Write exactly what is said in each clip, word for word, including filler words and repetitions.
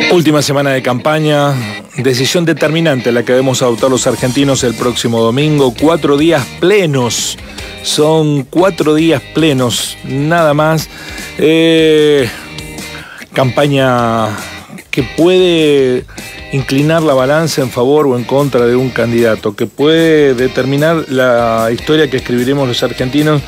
Última semana de campaña, decisión determinante la que debemos adoptar los argentinos el próximo domingo. Cuatro días plenos, son cuatro días plenos, nada más. Eh, campaña que puede inclinar la balanza en favor o en contra de un candidato, que puede determinar la historia que escribiremos los argentinos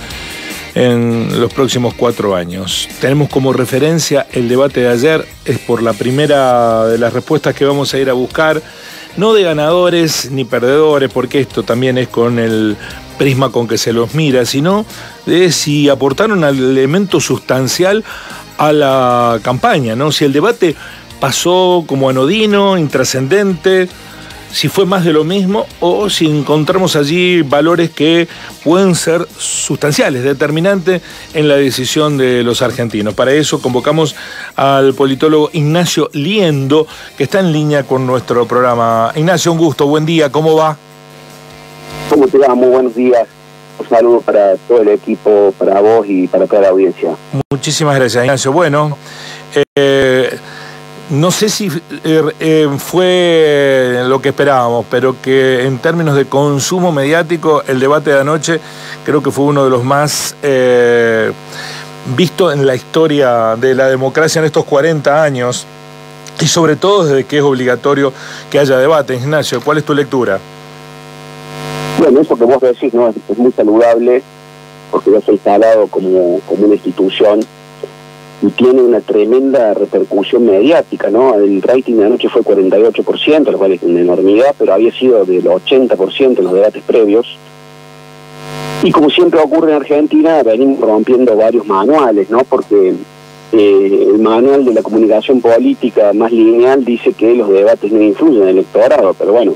en los próximos cuatro años. Tenemos como referencia el debate de ayer, es por la primera de las respuestas que vamos a ir a buscar, no de ganadores ni perdedores, porque esto también es con el prisma con que se los mira, sino de si aportaron al elemento sustancial a la campaña, ¿no? Si el debate pasó como anodino, intrascendente, si fue más de lo mismo o si encontramos allí valores que pueden ser sustanciales, determinantes en la decisión de los argentinos. Para eso convocamos al politólogo Ignacio Liendo, que está en línea con nuestro programa. Ignacio, un gusto, buen día, ¿cómo va? ¿Cómo te va? Muy buenos días. Un saludo para todo el equipo, para vos y para toda la audiencia. Muchísimas gracias, Ignacio. Bueno, eh, no sé si eh, eh, fue lo que esperábamos, pero que en términos de consumo mediático, el debate de anoche creo que fue uno de los más eh, vistos en la historia de la democracia en estos cuarenta años, y sobre todo desde que es obligatorio que haya debate. Ignacio, ¿cuál es tu lectura? Bueno, eso que vos decís, ¿no? Es muy saludable, porque ya se ha instalado como, como una institución y tiene una tremenda repercusión mediática, ¿no? El rating de anoche fue cuarenta y ocho por ciento, lo cual es una enormidad, pero había sido del ochenta por ciento en los debates previos. Y como siempre ocurre en Argentina, venimos rompiendo varios manuales, ¿no? Porque eh, el manual de la comunicación política más lineal dice que los debates no influyen en el electorado, pero bueno,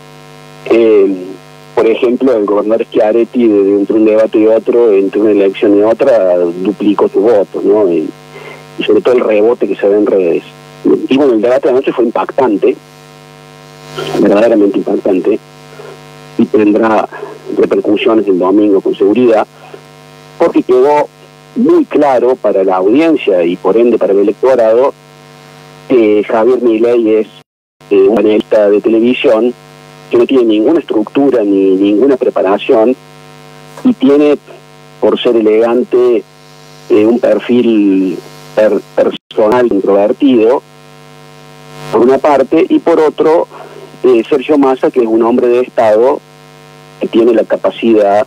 eh, por ejemplo, el gobernador Schiaretti, de, entre un debate y otro, entre una elección y otra, duplicó sus votos, ¿no? Y, y sobre todo el rebote que se ve en redes. Y bueno, el debate de anoche fue impactante, verdaderamente impactante, y tendrá repercusiones el domingo con seguridad, porque quedó muy claro para la audiencia y por ende para el electorado que Javier Milei es eh, un panelista de televisión que no tiene ninguna estructura ni ninguna preparación y tiene, por ser elegante, eh, un perfil per personal introvertido, por una parte, y por otro, eh, Sergio Massa, que es un hombre de Estado que tiene la capacidad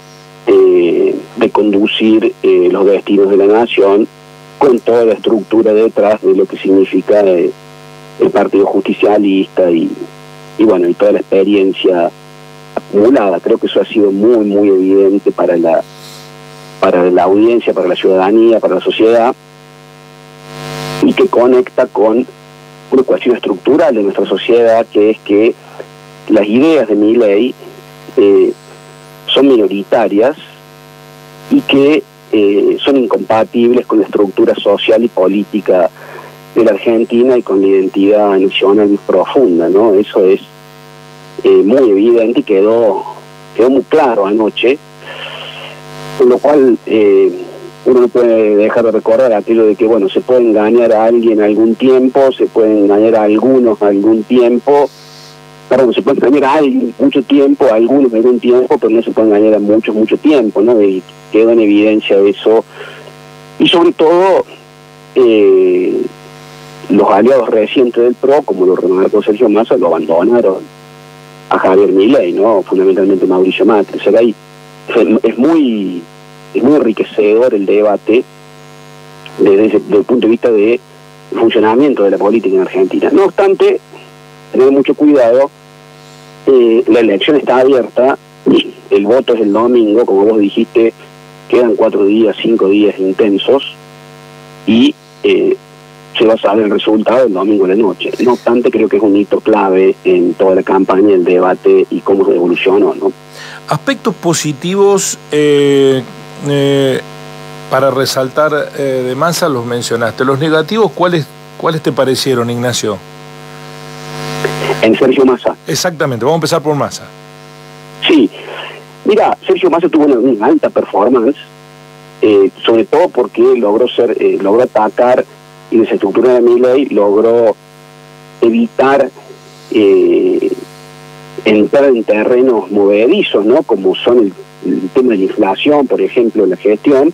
eh, de conducir eh, los destinos de la nación con toda la estructura detrás de lo que significa eh, el Partido Justicialista y, y bueno, y toda la experiencia acumulada. Creo que eso ha sido muy, muy evidente para la, para la audiencia, para la ciudadanía, para la sociedad, y que conecta con una cuestión estructural de nuestra sociedad, que es que las ideas de Milei eh, son minoritarias y que eh, son incompatibles con la estructura social y política de la Argentina y con la identidad nacional más profunda, ¿no? Eso es eh, muy evidente y quedó, quedó muy claro anoche, con lo cual eh, uno no puede dejar de recordar aquello de que, bueno, se puede engañar a alguien algún tiempo, se puede engañar a algunos algún tiempo, perdón, se puede engañar a alguien mucho tiempo, a algunos algún tiempo, pero no se puede engañar a muchos mucho tiempo, ¿no? Y quedó en evidencia eso. Y sobre todo, eh, los aliados recientes del P R O, como lo remarcó Sergio Massa, lo abandonaron a Javier Milei, ¿no? Fundamentalmente Mauricio Macri. O sea que ahí es muy... Es muy enriquecedor el debate desde, ese, desde el punto de vista de funcionamiento de la política en Argentina. No obstante, tener mucho cuidado, eh, la elección está abierta, el voto es el domingo, como vos dijiste, quedan cuatro días, cinco días intensos, y eh, se va a saber el resultado el domingo de la noche. No obstante, creo que es un hito clave en toda la campaña, el debate y cómo se evolucionó, ¿no? Aspectos positivos eh, eh, para resaltar eh, de Massa los mencionaste. Los negativos, ¿cuáles, cuáles te parecieron, Ignacio? En Sergio Massa. Exactamente, vamos a empezar por Massa. Sí, mira, Sergio Massa tuvo una, una alta performance, eh, sobre todo porque logró ser, eh, logró atacar y desestructurar a Milei, logró evitar eh, entrar en terrenos movedizos, ¿no? Como son el, el tema de la inflación, por ejemplo, la gestión,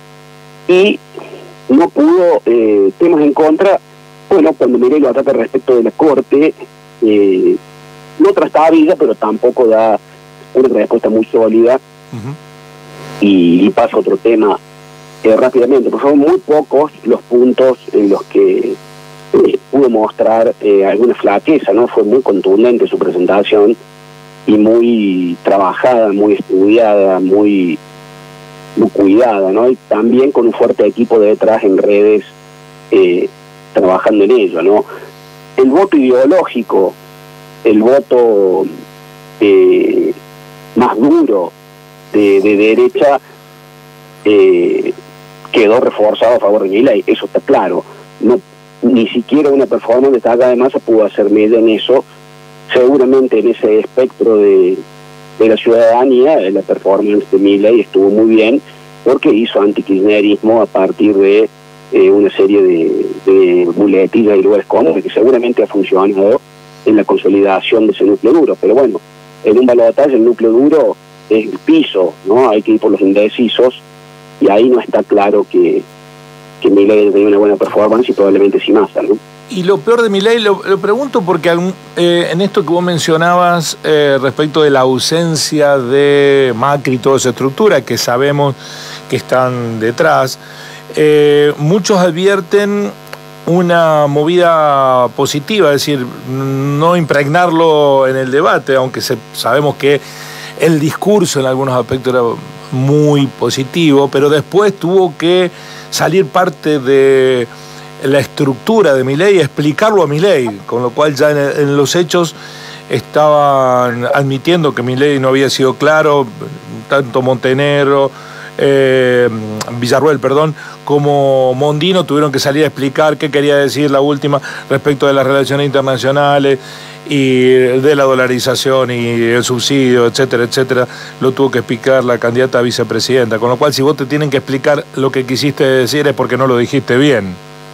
y no pudo, eh, temas en contra. Bueno, cuando Milei lo ataca respecto de la Corte, eh, no trastabilla, pero tampoco da una respuesta muy sólida. Uh-huh. y, y pasa a otro tema eh, rápidamente, porque son muy pocos los puntos en los que eh, pudo mostrar eh, alguna flaqueza, ¿no? Fue muy contundente su presentación y muy trabajada, muy estudiada, muy, muy cuidada, ¿no? Y también con un fuerte equipo detrás en redes eh, trabajando en ello, ¿no? El voto ideológico, el voto eh, más duro de, de derecha eh, quedó reforzado a favor de Milei, eso está claro. No, ni siquiera una performance de Taca de Massa pudo hacer media en eso. Seguramente en ese espectro de, de la ciudadanía, la performance de Milei estuvo muy bien, porque hizo antikirchnerismo a partir de eh, una serie de, de muletillas y lugares comunes que seguramente ha funcionado en la consolidación de ese núcleo duro. Pero bueno, en un balotaje el núcleo duro es el piso, ¿no? Hay que ir por los indecisos, y ahí no está claro que, que Milei tenía una buena performance, y probablemente sí Massa, ¿no? Y lo peor de Milei, lo, lo pregunto porque eh, en esto que vos mencionabas eh, respecto de la ausencia de Macri y toda esa estructura que sabemos que están detrás, eh, muchos advierten una movida positiva, es decir, no impregnarlo en el debate, aunque se, sabemos que el discurso en algunos aspectos era muy positivo, pero después tuvo que salir parte de la estructura de Milei y explicarlo a Milei, con lo cual ya en, en los hechos estaban admitiendo que Milei no había sido claro, tanto Montenegro, eh, Villarruel, perdón, como Mondino tuvieron que salir a explicar qué quería decir la última respecto de las relaciones internacionales y de la dolarización y el subsidio, etcétera, etcétera. Lo tuvo que explicar la candidata a vicepresidenta, con lo cual si vos te tienen que explicar lo que quisiste decir es porque no lo dijiste bien.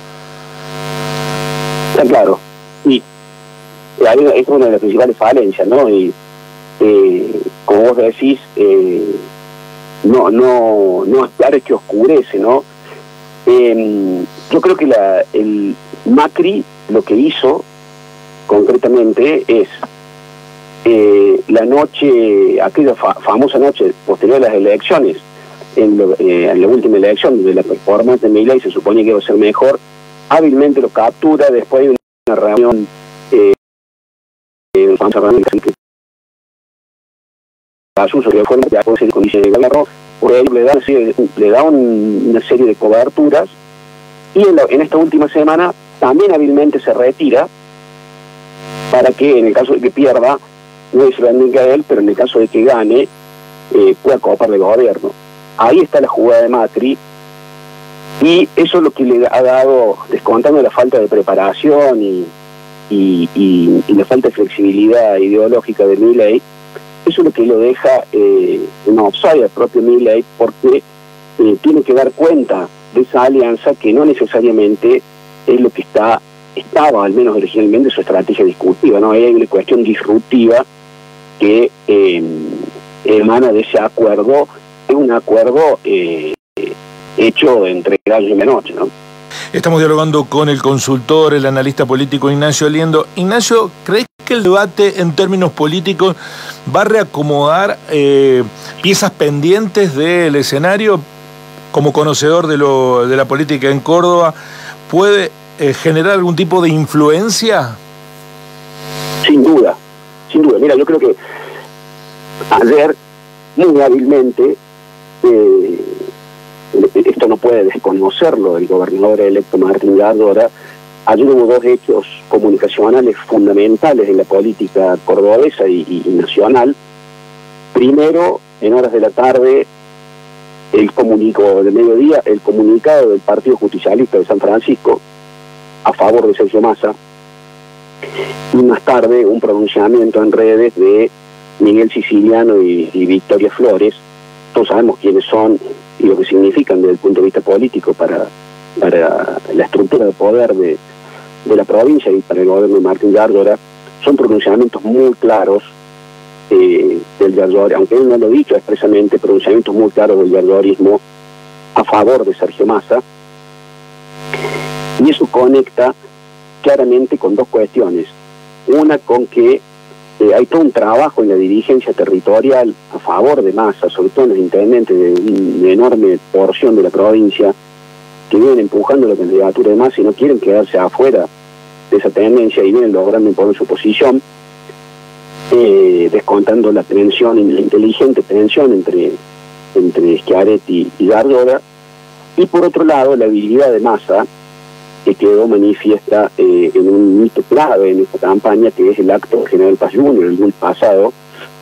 Está claro, y ahí es una de las principales falencias, ¿no? Y eh, como vos decís, eh, no, no, no aclara que oscurece, ¿no? Eh, yo creo que la, el Macri lo que hizo concretamente es eh, la noche, aquella fa famosa noche posterior a las elecciones, en, lo, eh, en la última elección, donde la performance de Milei se supone que iba a ser mejor, hábilmente lo captura, después de una reunión eh, eh, vamos a reunión que pasó sobre forma de condiciones de gobierno, por ahí le da, le da un, una serie de coberturas, y en, la, en esta última semana también hábilmente se retira para que en el caso de que pierda no se lo bendiga a él, pero en el caso de que gane eh, pueda copar de gobierno. Ahí está la jugada de Macri, y eso es lo que le ha dado, descontando la falta de preparación y, y, y, y la falta de flexibilidad ideológica de Milei, eso es lo que lo deja eh, en offside al propio Milei, porque eh, tiene que dar cuenta de esa alianza que no necesariamente es lo que está estaba, al menos originalmente, su estrategia discursiva, ¿no? Ahí hay una cuestión disruptiva que eh, emana de ese acuerdo, es un acuerdo eh, hecho entre gallo y medianoche, ¿no? Estamos dialogando con el consultor, el analista político Ignacio Aliendo. Ignacio, ¿crees que el debate en términos políticos va a reacomodar eh, piezas pendientes del escenario? Como conocedor de, lo, de la política en Córdoba, ¿puede eh, generar algún tipo de influencia? Sin duda, sin duda. Mira, yo creo que ayer, muy hábilmente, eh, esto no puede desconocerlo el gobernador electo Martín Gardora, ayer hubo dos hechos comunicacionales fundamentales en la política cordobesa y, y, y nacional. Primero, en horas de la tarde, el comunico del mediodía, el comunicado del Partido Justicialista de San Francisco a favor de Sergio Massa, y más tarde un pronunciamiento en redes de Miguel Siciliano y, y Victoria Flores. Todos sabemos quiénes son y lo que significan desde el punto de vista político para, para la estructura de poder de, de la provincia y para el gobierno de Martín Yardora son pronunciamientos muy claros eh, del yardorismo, aunque él no lo ha dicho expresamente, pronunciamientos muy claros del yardorismo a favor de Sergio Massa, y eso conecta claramente con dos cuestiones. Una, con que eh, hay todo un trabajo en la dirigencia territorial a favor de Massa, sobre todo en los intendentes de una enorme porción de la provincia, que vienen empujando la candidatura de Massa y no quieren quedarse afuera de esa tendencia y vienen logrando imponer su posición, eh, descontando la tensión, la inteligente tensión entre, entre Schiaretti y Yardora, y por otro lado la habilidad de Massa, que quedó manifiesta eh, en un hito clave en esta campaña, que es el acto de General Paz junior el lunes pasado,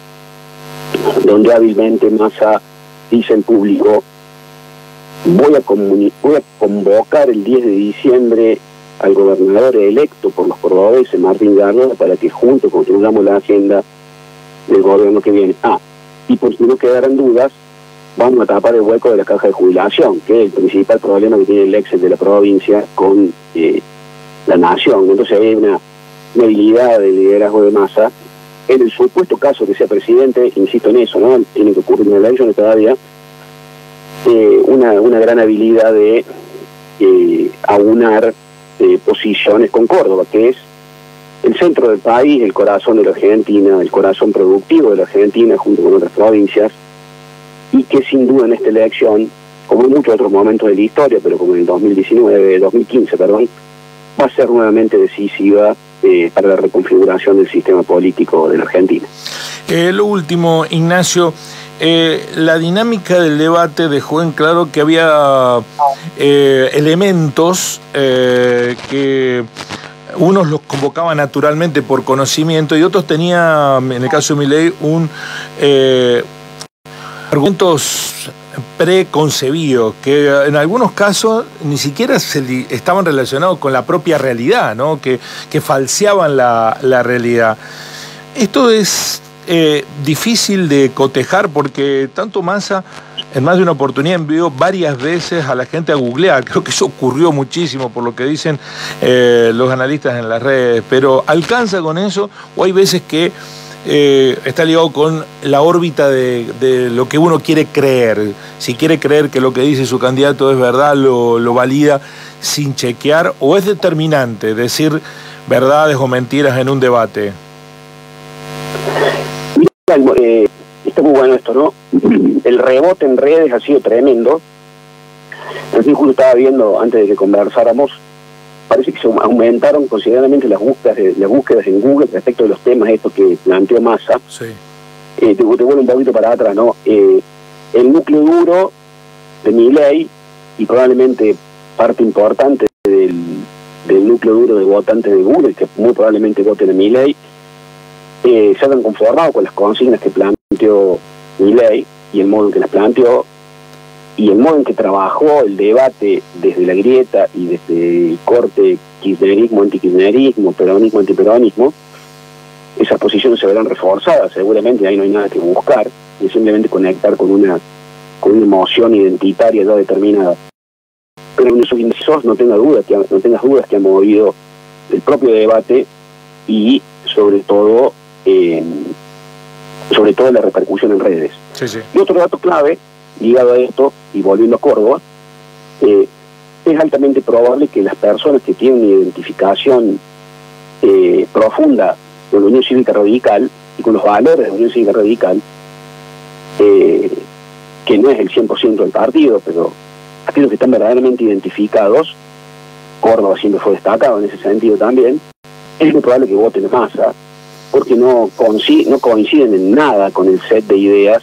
donde hábilmente Massa dice en público: voy a, voy a convocar el diez de diciembre al gobernador electo por los cordobeses, Martín Yardora, para que juntos construyamos la agenda del gobierno que viene. Ah, y por si no quedaran dudas, vamos a tapar el hueco de la caja de jubilación, que es el principal problema que tiene el Excel de la provincia con eh, la nación. Entonces hay una, una habilidad de liderazgo de Massa. En el supuesto caso que sea presidente, insisto en eso, ¿no? Tiene que ocurrir una elección todavía, eh, una, una gran habilidad de eh, aunar eh, posiciones con Córdoba, que es el centro del país, el corazón de la Argentina, el corazón productivo de la Argentina, junto con otras provincias, y que sin duda en esta elección, como en muchos otros momentos de la historia, pero como en el dos mil diecinueve, dos mil quince, perdón, va a ser nuevamente decisiva eh, para la reconfiguración del sistema político de la Argentina. Eh, lo último, Ignacio, eh, la dinámica del debate dejó en claro que había eh, elementos eh, que unos los convocaban naturalmente por conocimiento y otros tenían, en el caso de Milei, un... Eh, argumentos preconcebidos que en algunos casos ni siquiera se estaban relacionados con la propia realidad, ¿no? que, que falseaban la, la realidad. Esto es eh, difícil de cotejar porque tanto Massa en más de una oportunidad envió varias veces a la gente a googlear. Creo que eso ocurrió muchísimo por lo que dicen eh, los analistas en las redes, pero ¿alcanza con eso o hay veces que Eh, está ligado con la órbita de, de lo que uno quiere creer? Si quiere creer que lo que dice su candidato es verdad, lo, lo valida sin chequear, o es determinante decir verdades o mentiras en un debate. Mira, eh, está muy bueno esto, ¿no? El rebote en redes ha sido tremendo. Así justo estaba viendo antes de que conversáramos, parece que se aumentaron considerablemente las búsquedas, las búsquedas en Google respecto de los temas estos que planteó Massa. Sí. Eh, te, te vuelvo un poquito para atrás, ¿no? Eh, el núcleo duro de Milei y probablemente parte importante del, del núcleo duro de votantes de Google, que muy probablemente voten a Milei, eh, se han conformado con las consignas que planteó Milei y el modo en que las planteó, y el modo en que trabajó el debate desde la grieta y desde el corte kirchnerismo, antikirchnerismo, peronismo, antiperonismo. Esas posiciones se verán reforzadas, seguramente ahí no hay nada que buscar, es simplemente conectar con una, con una emoción identitaria ya determinada. Pero en esos indicios no tenga dudas que, no tengas dudas que ha movido el propio debate y sobre todo, eh, sobre todo la repercusión en redes. Sí, sí. Y otro dato clave, ligado a esto, y volviendo a Córdoba, eh, es altamente probable que las personas que tienen una identificación eh, profunda con la Unión Cívica Radical y con los valores de la Unión Cívica Radical, eh, que no es el cien por ciento del partido, pero aquellos que están verdaderamente identificados, Córdoba siempre fue destacado en ese sentido también, es muy probable que voten a Massa, porque no, no coinciden en nada con el set de ideas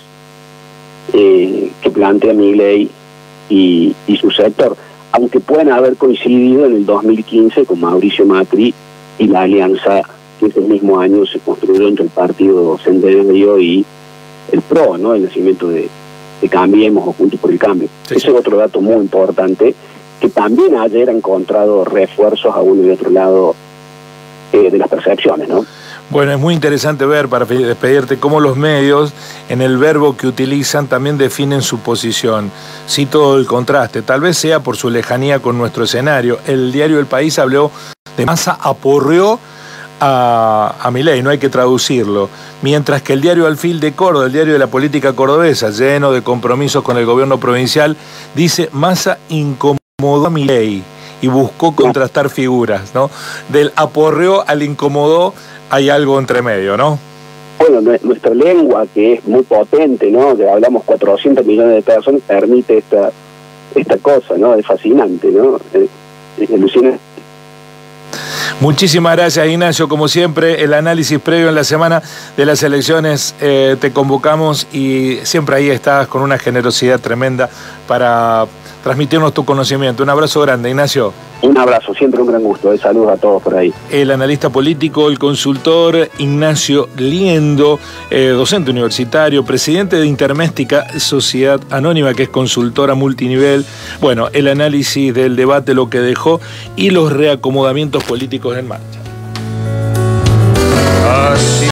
Eh, que plantea Milei y, y su sector, aunque puedan haber coincidido en el dos mil quince con Mauricio Macri y la alianza que ese mismo año se construyó entre el partido Centenario y el P R O, ¿no? El nacimiento de, de Cambiemos o Juntos por el Cambio. Sí, Ese sí. es otro dato muy importante, que también ayer ha encontrado refuerzos a uno y otro lado eh, de las percepciones, ¿no? Bueno, es muy interesante ver, para despedirte, cómo los medios, en el verbo que utilizan, también definen su posición. Cito el contraste, tal vez sea por su lejanía con nuestro escenario. El diario El País habló de Massa aporreó a, a Milei, no hay que traducirlo. Mientras que el diario Alfil de Córdoba, el diario de la política cordobesa, lleno de compromisos con el gobierno provincial, dice: Massa incomodó a Milei y buscó contrastar figuras, ¿no? Del aporreó al incomodó hay algo entre medio, ¿no? Bueno, nuestra lengua, que es muy potente, ¿no? Que hablamos cuatrocientos millones de personas, permite esta esta cosa, ¿no? Es fascinante, ¿no? Es, es alucinante. Muchísimas gracias, Ignacio. Como siempre, el análisis previo en la semana de las elecciones eh, te convocamos y siempre ahí estás con una generosidad tremenda para transmitirnos tu conocimiento. Un abrazo grande, Ignacio. Un abrazo, siempre un gran gusto. Eh. Saludos a todos por ahí. El analista político, el consultor Ignacio Liendo, eh, docente universitario, presidente de Interméstica Sociedad Anónima, que es consultora multinivel. Bueno, el análisis del debate, lo que dejó y los reacomodamientos políticos en marcha.